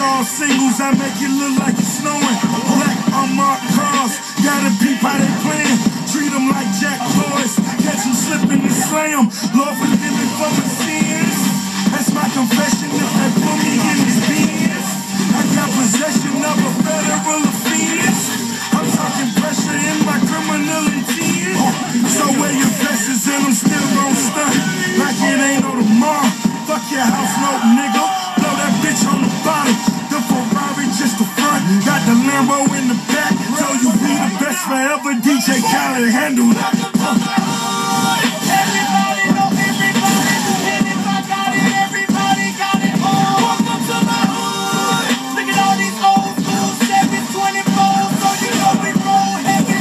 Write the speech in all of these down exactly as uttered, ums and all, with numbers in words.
all singles, I make it look like it's snowing. Black unmarked cars, gotta peep how they playing. Treat them like Jack Boys, catch them slipping and slam. Lord forgive me for my sins. That's my confession if they put me in his bins. I got possession of a federal offense. I'm talking pressure in my criminal intent. So wear your blessings and I'm still gon' stunt like it ain't no tomorrow. Fuck your house note, nigga. Blow that bitch on the bottom. The Ferrari just the front. Got the Lambo in the back. Tell you be the best forever. D J Khaled handle that. Everybody know everybody. And if I got it, everybody got it. Welcome to my hood. Look at all these old school seven twenty-fours. So you know we roll heavy.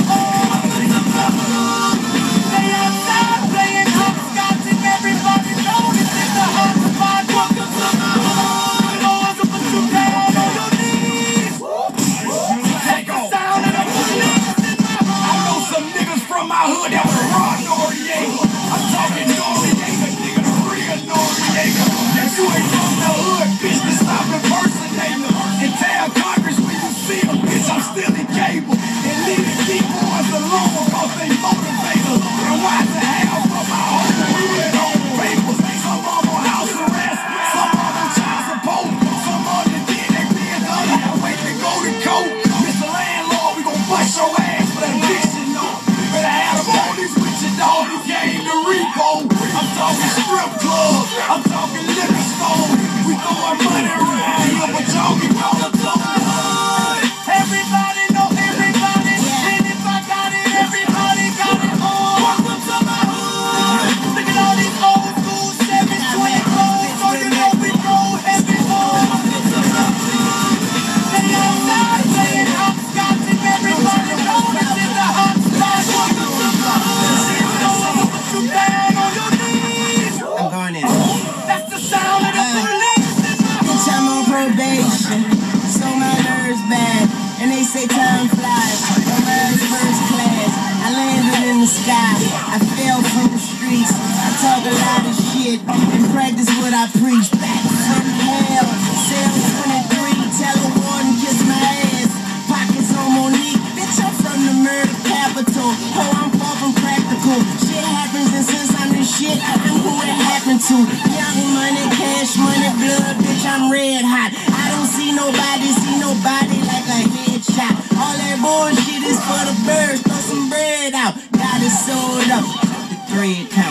Stay outside playing hopscotch and everybody know this is the hot spot. Welcome to my hood. Lord, to put you down on your knees. Take the sound of the police in my hood. I know some niggas from my hood that was raw Noriega. I'm talking Noriega, nigga, the real Noriega. That you ain't from the hood, bitch, to stop impersonating them. And tell Congress when you see them, bitch, I'm still in cable. And leaving people as alone because they motivate us. And why the hell from my own hood on papers? Some of them on house arrest, some of them child support, some of them did they bid the other half wait to go to court. Mister Landlord, we gon' bust your ass for that eviction note. Better have the police with your dog, you came to repo. I'm talking strip clubs, I'm talking liquor stores. We throwing money around here, but y'all can call the blood. Everybody know everybody. And if I got it, everybody got it. Welcome to my hood. Look at all these old school seven twenty-fours. So you know we roll heavy. Welcome to my hood. Stay outside playing hopscotch and everybody know this is the hot spot. Welcome to my hood. So I'ma put you down on your knees. I'm going in. That's the sound of the police in my hood. Bitch, I'm on probation, so my nerves bad. And they say time flies, I'm early first class. I landed in the sky, I fell from the streets. I talk a lot of shit and practice what I preach. Back from hell, cell twenty-three, tell a warden kiss my ass. Pockets on Monique, bitch, I'm from the murder capital. Oh, I'm far from practical. Shit happens and since I'm the shit, I'm who it happened to. Young money, cash money, blood, bitch, I'm red hot. I don't see nobody, see nobody like a headshot. All that bullshit is for the birds, throw some bread out. Got it sold up, the three account.